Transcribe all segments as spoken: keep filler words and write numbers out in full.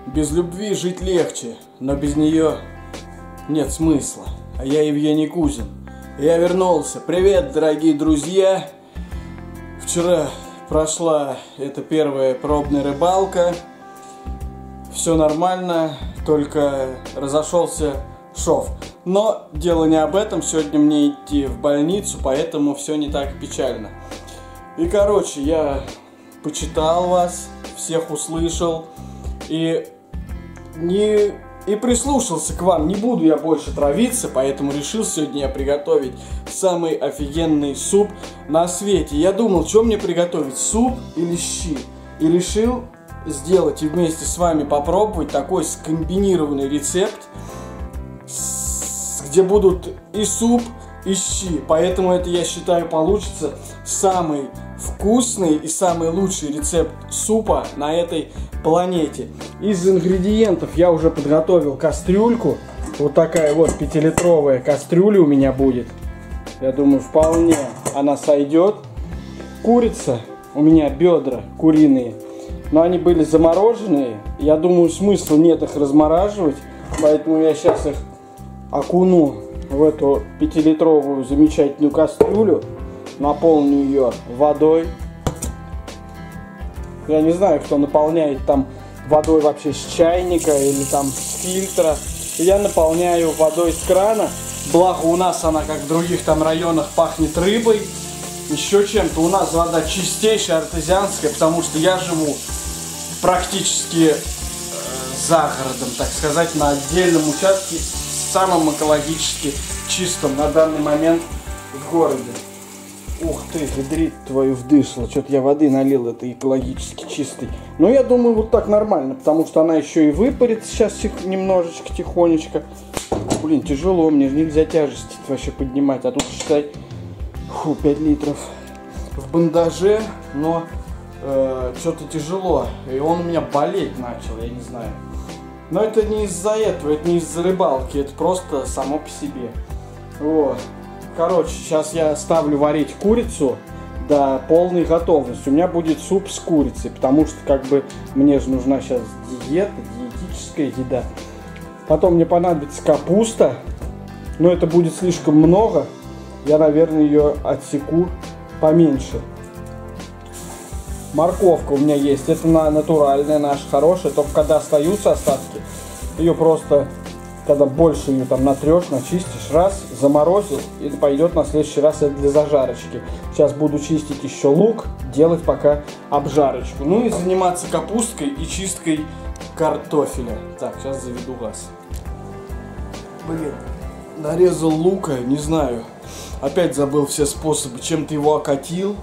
Без любви жить легче, но без нее нет смысла. А я Евгений Кузин. Я вернулся. Привет, дорогие друзья. Вчера прошла эта первая пробная рыбалка. Все нормально, только разошелся шов. Но дело не об этом. Сегодня мне идти в больницу, поэтому все не так печально. И короче, я почитал вас, всех услышал и не и прислушался к вам. Не буду я больше травиться, поэтому решил сегодня я приготовить самый офигенный суп на свете. Я думал, что мне приготовить, суп или щи, и решил сделать и вместе с вами попробовать такой скомбинированный рецепт, где будут и суп, и щи. Поэтому это, я считаю, получится самый вкусный и самый лучший рецепт супа на этой планете. Из ингредиентов я уже подготовил кастрюльку. Вот такая вот пятилитровая кастрюля у меня будет. Я думаю, вполне она сойдет. Курица, у меня бедра куриные, но они были замороженные. Я думаю, смысла нет их размораживать, поэтому я сейчас их окуну в эту пятилитровую замечательную кастрюлю, наполню ее водой. Я не знаю, кто наполняет там водой вообще с чайника или там с фильтра. Я наполняю водой с крана. Благо у нас она, как в других там районах, пахнет рыбой, еще чем-то. У нас вода чистейшая, артезианская, потому что я живу практически э, за городом, так сказать, на отдельном участке, самым экологически чистым на данный момент в городе. Ух ты, ядрить твою вдышло. Что-то я воды налил, это экологически чистый. Но я думаю, вот так нормально, потому что она еще и выпарит сейчас немножечко, тихонечко. Блин, тяжело, мне же нельзя тяжести вообще поднимать. А тут, считай, фу, пять литров в бандаже, но э, что-то тяжело. И он у меня болеть начал, я не знаю. Но это не из-за этого, это не из-за рыбалки, это просто само по себе. Вот. Короче, сейчас я ставлю варить курицу до полной готовности. У меня будет суп с курицей, потому что как бы мне же нужна сейчас диета, диетическая еда. Потом мне понадобится капуста, но это будет слишком много. Я, наверное, ее отсеку поменьше. Морковка у меня есть, это натуральная наша, хорошая, только когда остаются остатки, ее просто... Когда больше ее там натрешь, начистишь, раз, заморозил, и пойдет на следующий раз это для зажарочки. Сейчас буду чистить еще лук, делать пока обжарочку. Ну и заниматься капусткой и чисткой картофеля. Так, сейчас заведу газ. Блин, нарезал лука, не знаю. Опять забыл все способы, чем-то его окатил.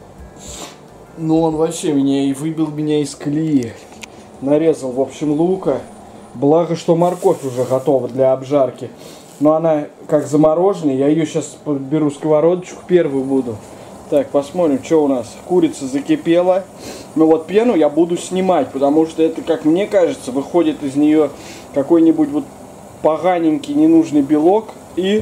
Но он вообще меня и выбил меня из колеи. Нарезал, в общем, лука. Благо, что морковь уже готова для обжарки. Но она как замороженная. Я ее сейчас беру сковородочку, первую буду. Так, посмотрим, что у нас. Курица закипела. Но вот пену я буду снимать, потому что это, как мне кажется, выходит из нее какой-нибудь вот поганенький ненужный белок. И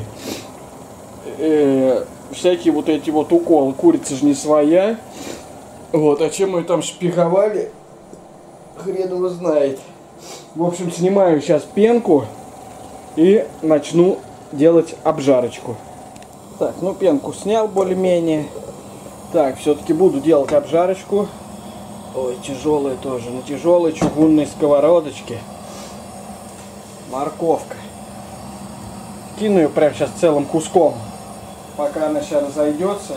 э, всякие вот эти вот уколы. Курица же не своя. Вот, а чем мы там шпиговали, хрен его знает. В общем, снимаю сейчас пенку и начну делать обжарочку. Так, ну пенку снял более-менее. Так, все-таки буду делать обжарочку. Ой, тяжелая тоже, на тяжелой чугунной сковородочке. Морковка. Кину ее прямо сейчас целым куском, пока она сейчас разойдется.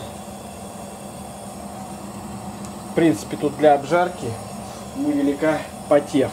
В принципе, тут для обжарки невелика потеха.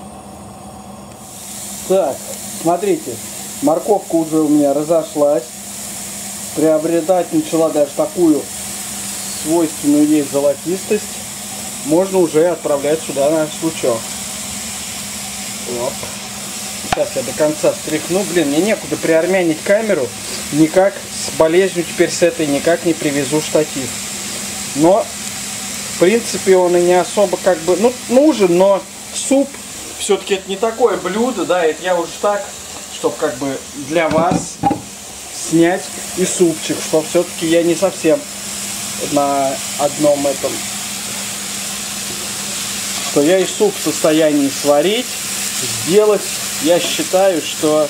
Так, смотрите, морковка уже у меня разошлась, приобретать начала даже такую свойственную ей золотистость. Можно уже отправлять сюда на шашлычок. Оп. Сейчас я до конца стряхну. Блин, мне некуда приармянить камеру. Никак с болезнью теперь с этой никак не привезу штатив. Но, в принципе, он и не особо как бы, ну, нужен, но суп... Все-таки это не такое блюдо, да, это я уж так, чтобы как бы для вас снять и супчик, что все-таки я не совсем на одном этом, что я и суп в состоянии сварить, сделать. Я считаю, что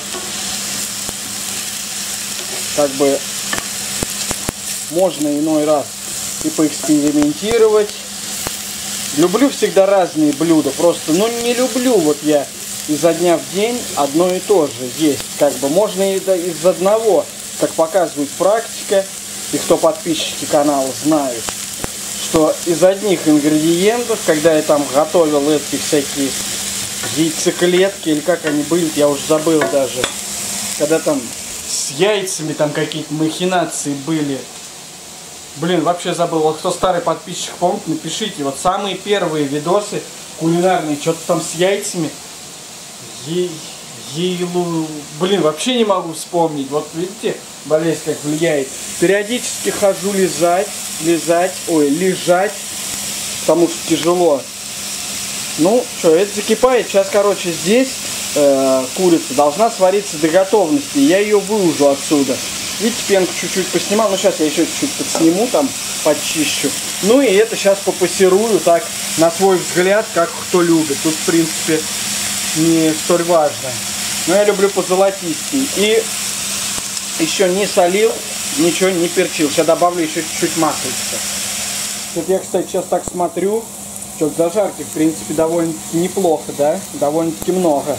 как бы можно иной раз и поэкспериментировать. Люблю всегда разные блюда, просто, ну, не люблю вот я изо дня в день одно и то же есть. Как бы можно и из одного, как показывает практика, и кто подписчики канала знают, что из одних ингредиентов, когда я там готовил эти всякие яйцеклетки, или как они были, я уже забыл даже, когда там с яйцами там какие-то махинации были. Блин, вообще забыл. Вот кто старый подписчик помнит, напишите. Вот самые первые видосы кулинарные, что-то там с яйцами. Е Ейлу... Блин, вообще не могу вспомнить. Вот видите, болезнь как влияет. Периодически хожу лизать, лизать, ой, лежать, потому что тяжело. Ну, что, это закипает. Сейчас, короче, здесь э, курица должна свариться до готовности. Я ее выложу отсюда. Видите, пенку чуть-чуть поснимал. Ну, сейчас я еще чуть-чуть подсниму, там, почищу. Ну, и это сейчас попассирую так, на свой взгляд, как кто любит. Тут, в принципе, не столь важно. Но я люблю позолотистей. И еще не солил, ничего не перчил. Сейчас добавлю еще чуть-чуть маслица. Вот я, кстати, сейчас так смотрю. Что, зажарки, в принципе, довольно-таки неплохо, да? Довольно-таки много.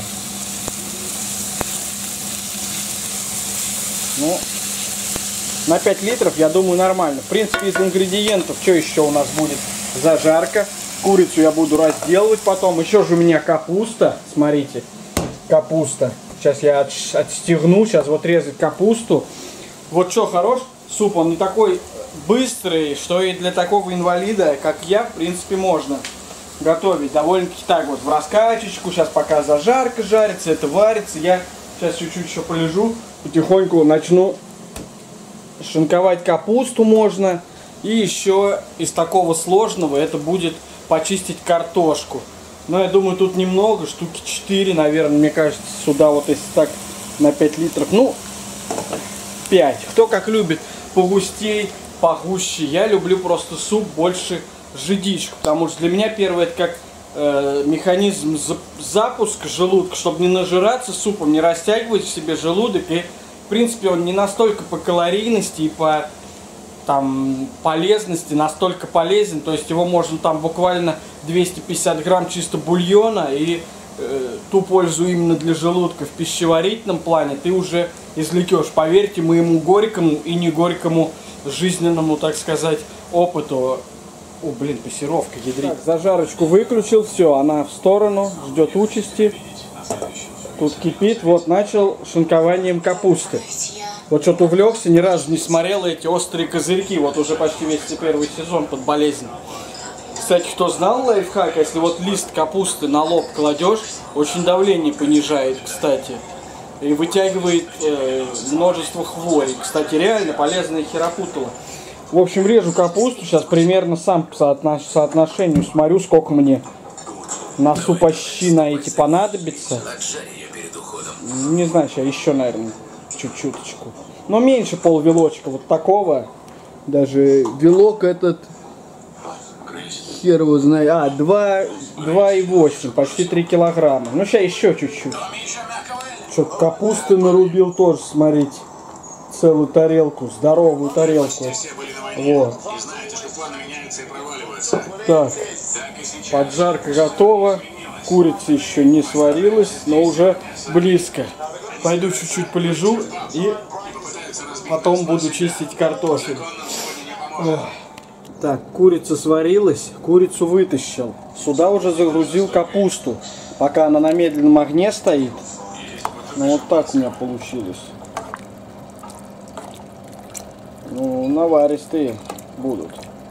Ну, на пять литров, я думаю, нормально. В принципе, из ингредиентов, что еще у нас будет? Зажарка. Курицу я буду разделывать потом. Еще же у меня капуста. Смотрите, капуста. Сейчас я от, отстегну. Сейчас вот резать капусту. Вот что хорош. Суп, он не такой быстрый, что и для такого инвалида, как я, в принципе, можно готовить. Довольно-таки так вот в раскачечку. Сейчас пока зажарка жарится, это варится. Я сейчас чуть-чуть еще полежу. Потихоньку начну шинковать капусту можно. И еще из такого сложного это будет почистить картошку. Но я думаю, тут немного, штуки четыре, наверное, мне кажется, сюда вот если так на пять литров, ну, пять. Кто как любит, погустей, погуще. Я люблю просто суп больше жидичку, потому что для меня первое это как э, механизм запуска желудка, чтобы не нажираться супом, не растягивать в себе желудок. И в принципе он не настолько по калорийности и по там полезности настолько полезен, то есть его можно там буквально двести пятьдесят грамм чисто бульона, и э, ту пользу именно для желудка в пищеварительном плане ты уже извлекешь, поверьте моему горькому и не горькому жизненному, так сказать, опыту. О, блин, пассировка ядрит. Так, зажарочку выключил, все, она в сторону, ждет участи. Тут кипит, вот начал шинкованием капусты. Вот что-то увлекся, ни разу не смотрел эти острые козырьки. Вот уже почти весь первый сезон под болезнь. Кстати, кто знал лайфхак, если вот лист капусты на лоб кладешь, очень давление понижает, кстати. И вытягивает э, множество хворей. Кстати, реально полезная херопутала. В общем, режу капусту. Сейчас примерно сам по соотно соотношению смотрю, сколько мне на супащи на эти понадобится. Не знаю, сейчас еще, наверное, чуть-чуточку. Но меньше полвилочка вот такого. Даже вилок этот, хер его знает. А, два и восемь, почти три килограмма. Ну, сейчас еще чуть-чуть. Что-то капусты нарубил тоже, смотрите. Целую тарелку, здоровую тарелку. Вот. Так, поджарка готова. Курица еще не сварилась, но уже близко. Пойду чуть-чуть полежу и потом буду чистить картофель. Ох. Так, курица сварилась, курицу вытащил. Сюда уже загрузил капусту, пока она на медленном огне стоит. Ну вот так у меня получилось. Ну, наваристые будут.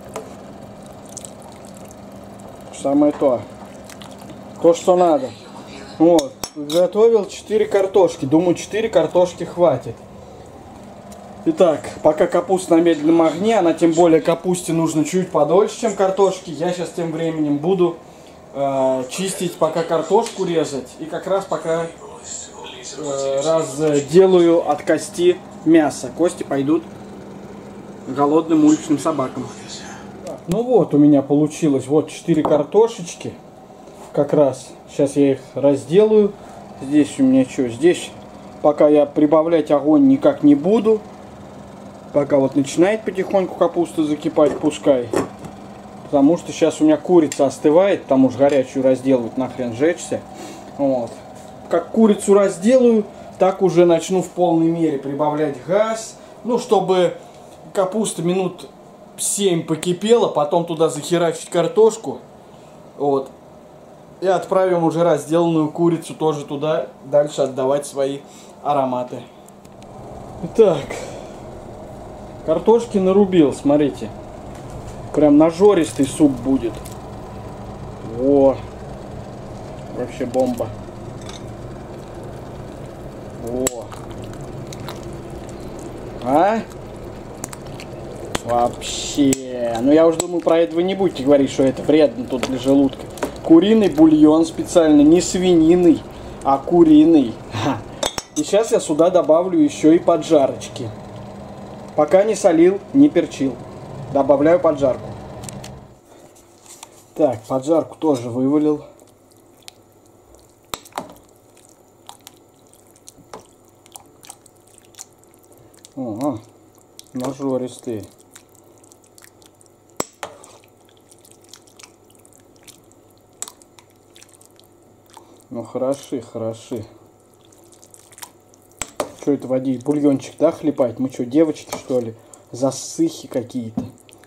Самое то. То, что надо. Вот. Готовил четыре картошки. Думаю, четыре картошки хватит. Итак, пока капуста на медленном огне, она тем более капусте нужно чуть подольше, чем картошки. Я сейчас тем временем буду э, чистить, пока картошку резать. И как раз пока э, разделаю от кости мясо. Кости пойдут голодным уличным собакам. Ну вот у меня получилось вот четыре картошечки. как раз. Сейчас я их разделаю. Здесь у меня что? Здесь пока я прибавлять огонь никак не буду. Пока вот начинает потихоньку капуста закипать, пускай. Потому что сейчас у меня курица остывает, там уж горячую разделывать, нахрен жечься. Вот. Как курицу разделаю, так уже начну в полной мере прибавлять газ. Ну, чтобы капуста минут семь покипела, потом туда захерачить картошку. Вот. И отправим уже разделанную курицу тоже туда, дальше отдавать свои ароматы. Итак, картошки нарубил, смотрите. Прям нажористый суп будет. О, вообще бомба. О. А? Вообще. Ну я уже думаю, про это вы не будете говорить, что это вредно тут для желудка. Куриный бульон специально, не свининый, а куриный. И сейчас я сюда добавлю еще и поджарочки. Пока не солил, не перчил. Добавляю поджарку. Так, поджарку тоже вывалил. Ага, нажористые. Ну хороши, хороши. Что это водить? Бульончик, да, хлебать? Мы что, девочки, что ли? Засыхи какие-то.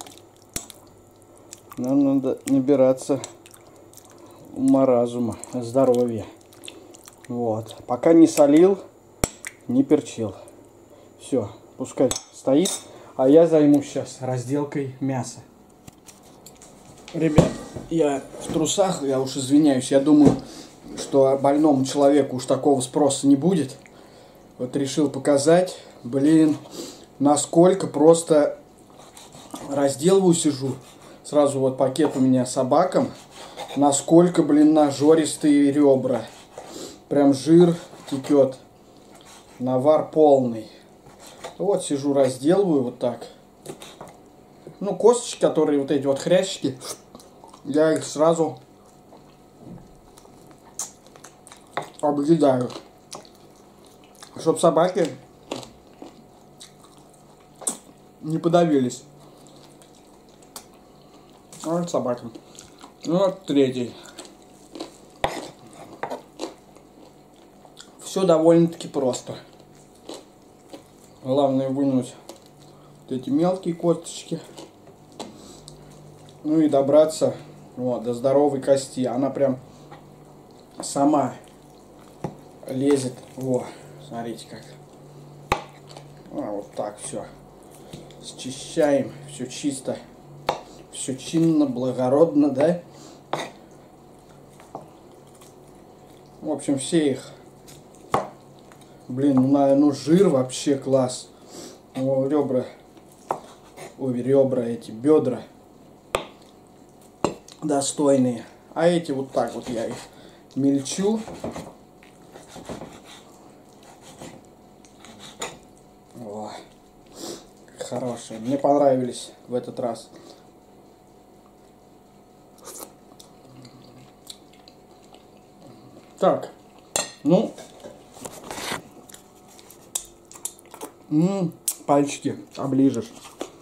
Нам надо набираться ума-разума, здоровья. Вот. Пока не солил, не перчил. Все, пускай стоит. А я займусь сейчас разделкой мяса. Ребят, я в трусах, я уж извиняюсь. Я думаю, что больному человеку уж такого спроса не будет. Вот решил показать, блин, насколько просто разделываю, сижу. Сразу вот пакет у меня собакам. Насколько, блин, нажористые ребра. Прям жир текет. Навар полный. Вот сижу, разделываю вот так. Ну, косточки, которые вот эти вот хрящики, я их сразу объедаю. Чтоб собаки не подавились. Вот собака. Вот третий. Все довольно-таки просто. Главное вынуть вот эти мелкие косточки. Ну и добраться вот, до здоровой кости. Она прям сама лезет. Во, смотрите как. А, вот так все. Счищаем. Все чисто. Все чинно, благородно, да? В общем, все их. Блин, ну, на, ну жир вообще класс. О, ребра. Ой, ребра эти, бедра. Достойные. А эти вот так вот я их мельчу. О, хорошие. Мне понравились в этот раз. Так, ну, м-м, пальчики оближешь.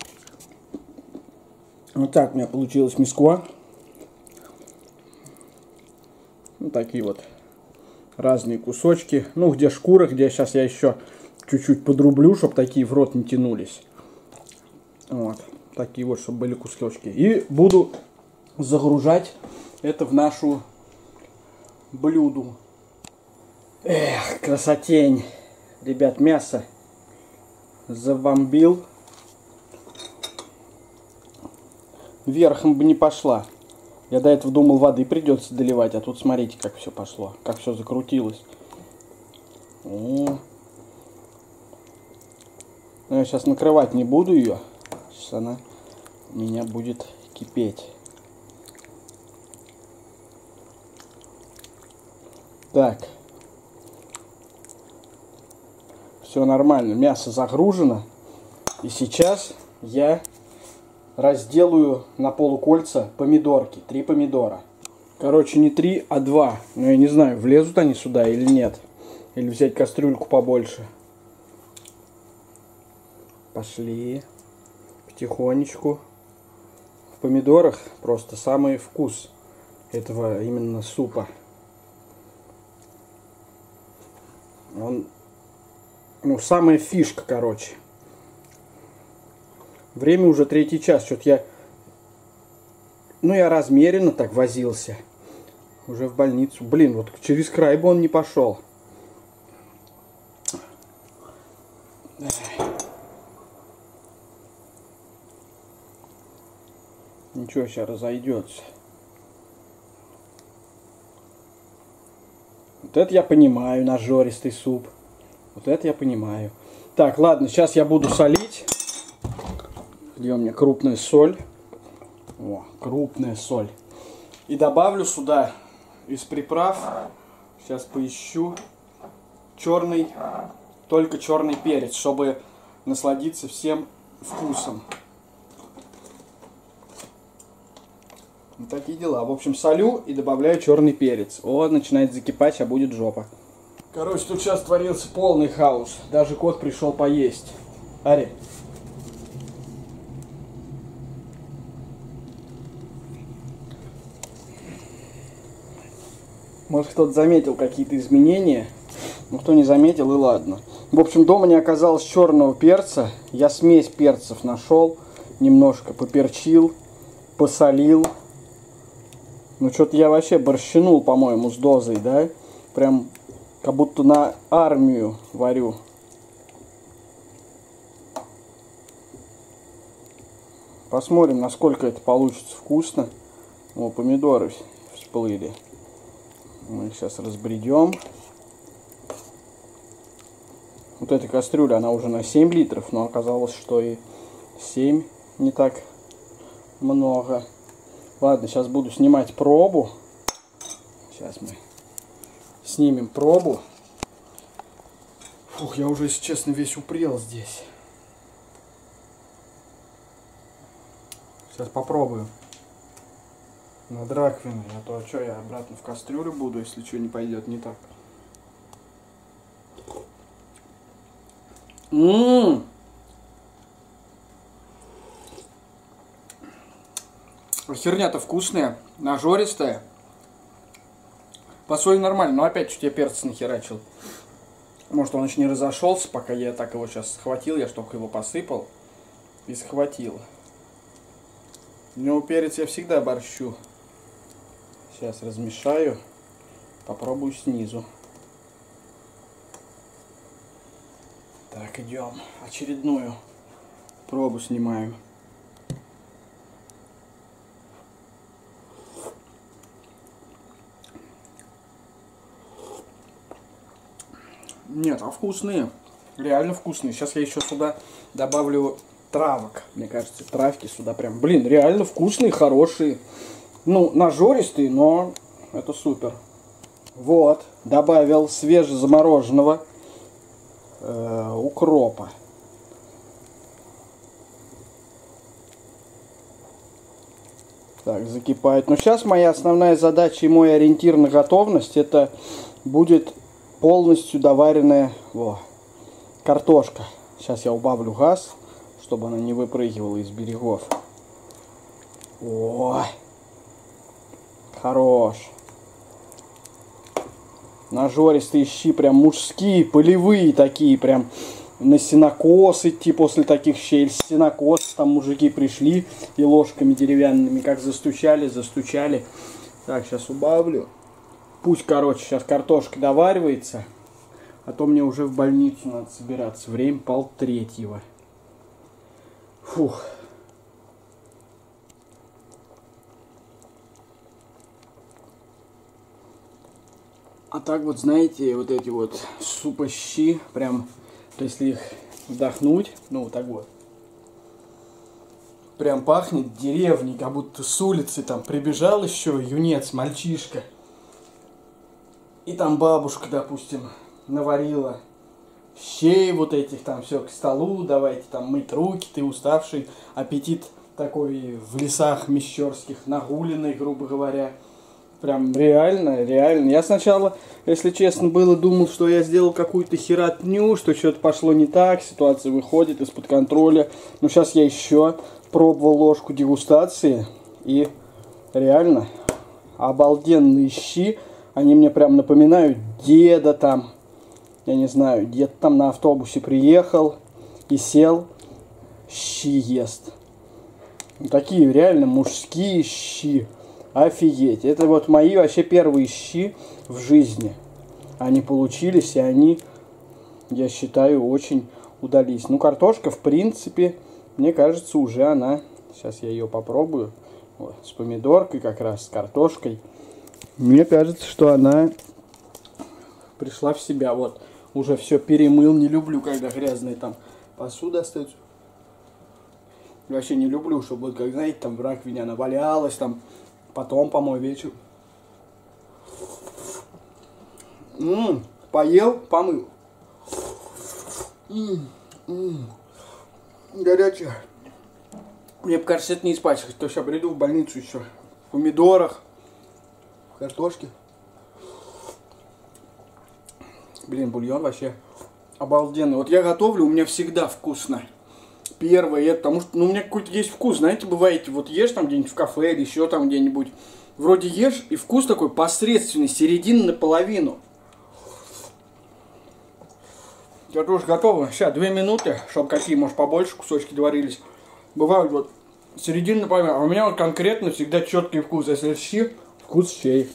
Вот так у меня получилось мисква. Вот такие вот разные кусочки. Ну, где шкура, где сейчас я еще чуть-чуть подрублю, чтобы такие в рот не тянулись. Вот, такие вот, чтобы были кусочки. И буду загружать это в нашу блюду. Эх, красотень. Ребят, мясо забомбил. Верхом бы не пошла. Я до этого думал, воды придется доливать, а тут смотрите, как все пошло, как все закрутилось. О. Но я сейчас накрывать не буду ее. Сейчас она у меня будет кипеть. Так. Все нормально. Мясо загружено. И сейчас я разделаю на полукольца помидорки. Три помидора. Короче, не три, а два. Но я не знаю, влезут они сюда или нет. Или взять кастрюльку побольше. Пошли. Потихонечку. В помидорах просто самый вкус этого именно супа. Он, ну, самая фишка, короче. Время уже третий час. Что-то я, ну, я размеренно так возился. Уже в больницу. Блин, вот через край бы он не пошел. Ничего, сейчас разойдется. Вот это я понимаю, нажористый суп. Вот это я понимаю. Так, ладно, сейчас я буду солить. Где у меня крупная соль? О, крупная соль. И добавлю сюда из приправ. Сейчас поищу. Черный, только черный перец, чтобы насладиться всем вкусом. Вот такие дела. В общем, солю и добавляю черный перец. О, начинает закипать, а будет жопа. Короче, тут сейчас творился полный хаос. Даже кот пришел поесть. Ари. Может, кто-то заметил какие-то изменения. Но кто не заметил, и ладно. В общем, дома не оказалось черного перца. Я смесь перцев нашел. Немножко поперчил, посолил. Ну, что-то я вообще борщинул, по-моему, с дозой, да? Прям как будто на армию варю. Посмотрим, насколько это получится вкусно. О, помидоры всплыли. Мы их сейчас разбредем. Вот эта кастрюля, она уже на семь литров, но оказалось, что и семь не так много. Ладно, сейчас буду снимать пробу. Сейчас мы снимем пробу. Фух, я уже, если честно, весь упрел здесь. Сейчас попробую. Над раковиной. А то что, я обратно в кастрюлю буду, если что не пойдет не так. Ммм. Херня-то вкусная, нажористая. По соли нормально, но опять чуть я перец нахерачил. Может, он еще не разошелся, пока я так его сейчас схватил, я ж только его посыпал и схватил. Ну, перец я всегда борщу. Сейчас размешаю, попробую снизу. Так, идем. Очередную пробу снимаем. Нет, а вкусные. Реально вкусные. Сейчас я еще сюда добавлю травок. Мне кажется, травки сюда прям... Блин, реально вкусные, хорошие. Ну, нажористые, но это супер. Вот. Добавил свежезамороженного э, укропа. Так, закипает. Но сейчас моя основная задача и мой ориентир на готовность, это будет полностью доваренная во, картошка. Сейчас я убавлю газ, чтобы она не выпрыгивала из берегов. Ой, хорош. Нажористые щи, прям мужские, полевые такие, прям на сенокос идти после таких щей. Сенокос, там мужики пришли и ложками деревянными как застучали, застучали. Так, сейчас убавлю. Пусть, короче, сейчас картошка доваривается, а то мне уже в больницу надо собираться. Время полтретьего. Фух. А так вот, знаете, вот эти вот супа-щи, прям, если их вдохнуть, ну вот так вот, прям пахнет деревней, как будто с улицы там прибежал еще юнец, мальчишка. И там бабушка, допустим, наварила щей вот этих, там все к столу, давайте там мыть руки, ты уставший, аппетит такой в лесах мещерских, нагуленный, грубо говоря. Прям реально, реально. Я сначала, если честно, было, думал, что я сделал какую-то херотню, что что-то пошло не так, ситуация выходит из-под контроля. Но сейчас я еще пробовал ложку дегустации, и реально обалденные щи. Они мне прям напоминают деда там. Я не знаю, дед там на автобусе приехал и сел, щи ест. Такие реально мужские щи. Офигеть. Это вот мои вообще первые щи в жизни. Они получились, и они, я считаю, очень удались. Ну, картошка, в принципе, мне кажется, уже она... Сейчас я ее попробую. Вот, с помидоркой как раз, с картошкой. Мне кажется, что она пришла в себя. Вот, уже все перемыл. Не люблю, когда грязная там посуда остается. Вообще не люблю, чтобы, вот, как знаете, там в раковине она валялась, там... Потом помой вечер. М-м, поел, помыл. М-м-м. Горячая. Мне кажется, это не испачкать. То сейчас приду в больницу еще. В помидорах, в картошке. Блин, бульон вообще обалденный. Вот я готовлю, у меня всегда вкусно. Первое, это потому что, ну, у меня какой-то есть вкус, знаете, бываете, вот ешь там где-нибудь в кафе или еще там где-нибудь, вроде ешь, и вкус такой посредственный, середина наполовину. Картошка готова. Сейчас, две минуты, чтобы какие, может, побольше кусочки доварились. Бывают вот середина наполовину, а у меня вот конкретно всегда четкий вкус. Если щи, вкус щей.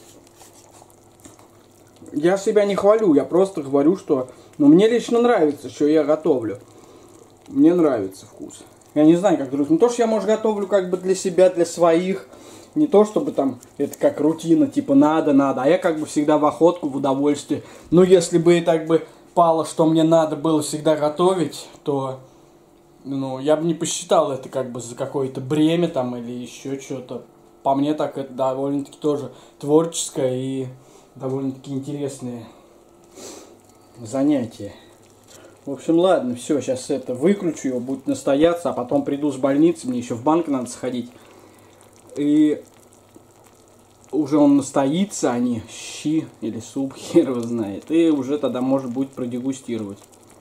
Я себя не хвалю, я просто говорю, что, ну, мне лично нравится, что я готовлю. Мне нравится вкус. Я не знаю, как других. Не то, что я, может, готовлю как бы для себя, для своих. Не то, чтобы там это как рутина, типа надо, надо. А я как бы всегда в охотку, в удовольствие. Ну, если бы так бы пало, что мне надо было всегда готовить, то, ну, я бы не посчитал это как бы за какое-то бремя там или еще что-то. По мне так это довольно-таки тоже творческое и довольно-таки интересное занятие. В общем, ладно, все, сейчас это выключу, его будет настояться, а потом приду с больницы, мне еще в банк надо сходить. И уже он настоится, они щи или суп, хер его знает. И уже тогда может будет продегустировать.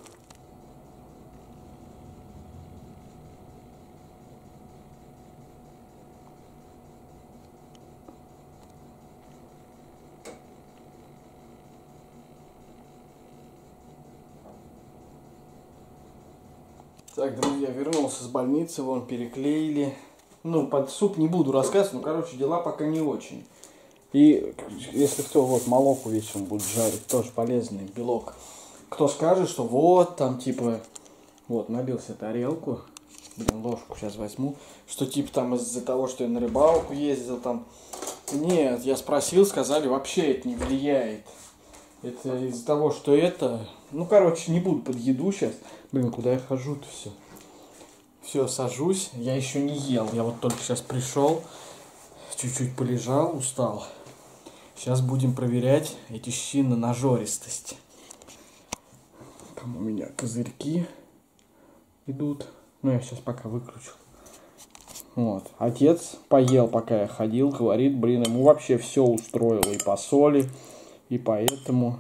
Так, друзья, вернулся с больницы, вон переклеили. Ну, под суп не буду рассказывать, ну, короче, дела пока не очень. И если кто вот молоко вечером будет жарить, тоже полезный белок. Кто скажет, что вот там типа, вот набил себе тарелку, блин, ложку сейчас возьму, что типа там из-за того, что я на рыбалку ездил там. Нет, я спросил, сказали, вообще это не влияет. Это из-за того, что это, ну, короче, не буду под еду сейчас. Блин, куда я хожу-то все? Все, сажусь. Я еще не ел. Я вот только сейчас пришел. Чуть-чуть полежал, устал. Сейчас будем проверять эти щи на нажористость. Там у меня козырьки идут. Ну, я сейчас пока выключу. Вот. Отец поел, пока я ходил. Говорит, блин, ему вообще все устроило. И по соли, и поэтому...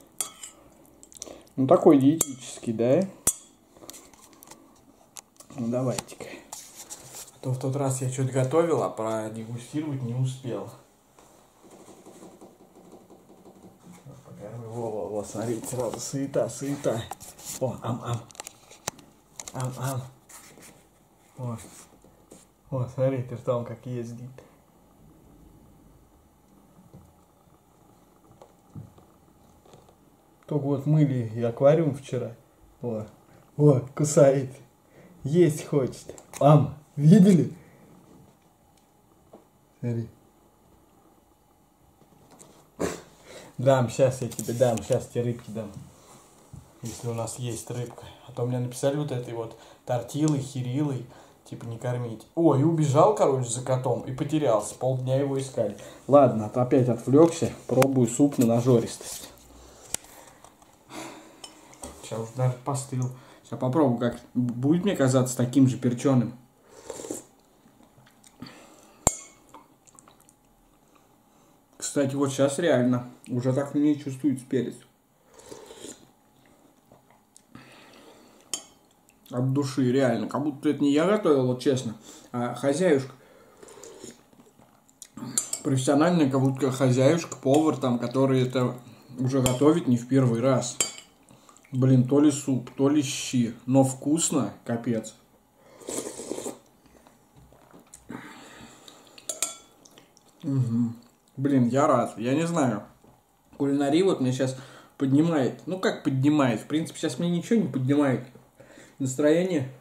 Ну, такой диетический, да? Ну, давайте-ка. А то в тот раз я что-то готовил, а продегустировать не успел. Во, во, во, смотрите, сразу суета, суета. О, ам-ам. Ам-ам. О, о, смотрите, что он как ездит. Только вот мыли и аквариум вчера. О, о, кусает. Есть хочет. Ам, видели? Смотри. Дам, сейчас я тебе дам, сейчас тебе рыбки дам. Если у нас есть рыбка. А то мне написали вот этой вот тортилой, хирилой, типа не кормить. Ой, и убежал, короче, за котом и потерялся. Полдня его искали. Ладно, а то опять отвлекся. Пробую суп на нажористость. Сейчас уже даже постыл. Сейчас попробую, как будет мне казаться таким же перченым. Кстати, вот сейчас реально уже так не чувствуется перец. От души, реально. Как будто это не я готовил, вот честно, а хозяюшка. Профессиональная, как будто хозяюшка, повар там, который это уже готовит не в первый раз. Блин, то ли суп, то ли щи. Но вкусно, капец. Угу. Блин, я рад. Я не знаю. Кулинария вот меня сейчас поднимает. Ну как поднимает? В принципе, сейчас мне ничего не поднимает настроение.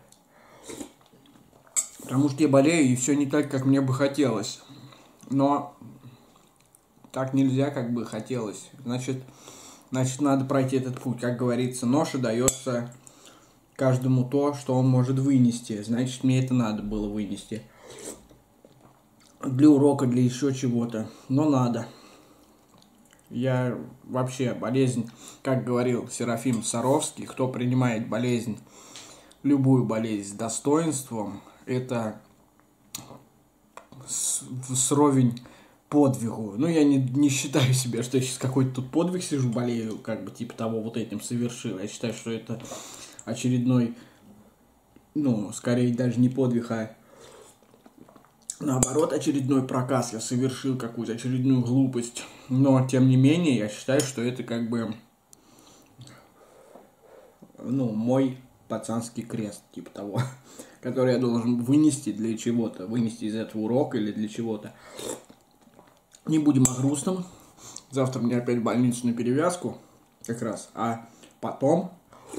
Потому что я болею, и все не так, как мне бы хотелось. Но так нельзя, как бы хотелось. Значит, значит, надо пройти этот путь. Как говорится, нож и дается каждому то, что он может вынести. Значит, мне это надо было вынести. Для урока, для еще чего-то. Но надо. Я вообще болезнь, как говорил Серафим Саровский, кто принимает болезнь, любую болезнь с достоинством, это сровень подвигу. Ну, я не, не считаю себя, что я сейчас какой-то тут подвиг сижу, болею, как бы, типа того, вот этим совершил. Я считаю, что это очередной, ну, скорее даже не подвиг, а наоборот, очередной проказ. Я совершил какую-то очередную глупость. Но, тем не менее, я считаю, что это как бы, ну, мой пацанский крест, типа того, который я должен вынести для чего-то, вынести из этого урока или для чего-то. Не будем о грустном. Завтра мне опять в больницу на перевязку, как раз. А потом,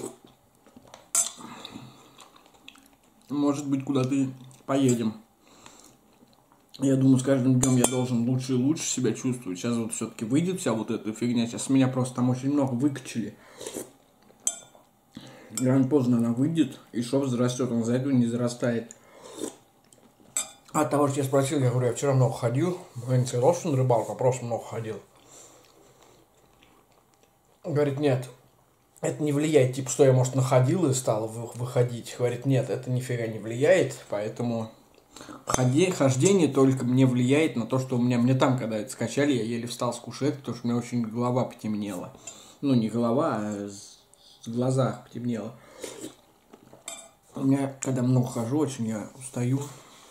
может быть, куда-то поедем. Я думаю, с каждым днем я должен лучше и лучше себя чувствовать. Сейчас вот все-таки выйдет вся вот эта фигня. Сейчас меня просто там очень много выкачали. Рано поздно она выйдет, и шов зарастет, он за этого не зарастает. А от того, что я спросил, я говорю, я вчера много ходил. Я не сказал, что на рыбалку, а просто много ходил. Говорит, нет, это не влияет, типа, что я, может, находил и стал выходить. Говорит, нет, это нифига не влияет, поэтому ходи, хождение только мне влияет на то, что у меня, мне там, когда это скачали, я еле встал с кушетки, потому что у меня очень голова потемнела. Ну, не голова, а в глазах потемнело. У меня, когда много хожу, очень я устаю.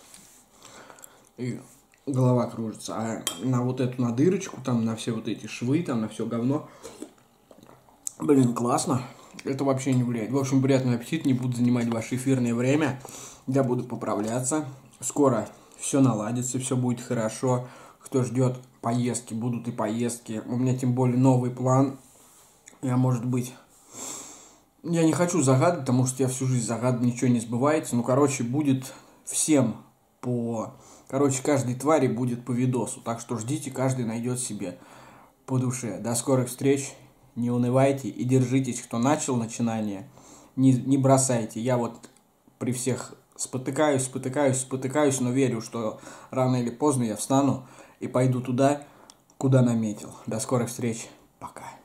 И голова кружится. А на вот эту, на дырочку, там, на все вот эти швы, там, на все говно. Блин, классно. Это вообще не влияет. В общем, приятного аппетита. Не буду занимать ваше эфирное время. Я буду поправляться. Скоро все наладится, все будет хорошо. Кто ждет поездки, будут и поездки. У меня тем более новый план. Я, может быть... Я не хочу загадывать, потому что я всю жизнь загадываю, ничего не сбывается. Ну, короче, будет всем по... Короче, каждой твари будет по видосу. Так что ждите, каждый найдет себе по душе. До скорых встреч. Не унывайте и держитесь. Кто начал начинание, не, не бросайте. Я вот при всех спотыкаюсь, спотыкаюсь, спотыкаюсь, но верю, что рано или поздно я встану и пойду туда, куда наметил. До скорых встреч. Пока.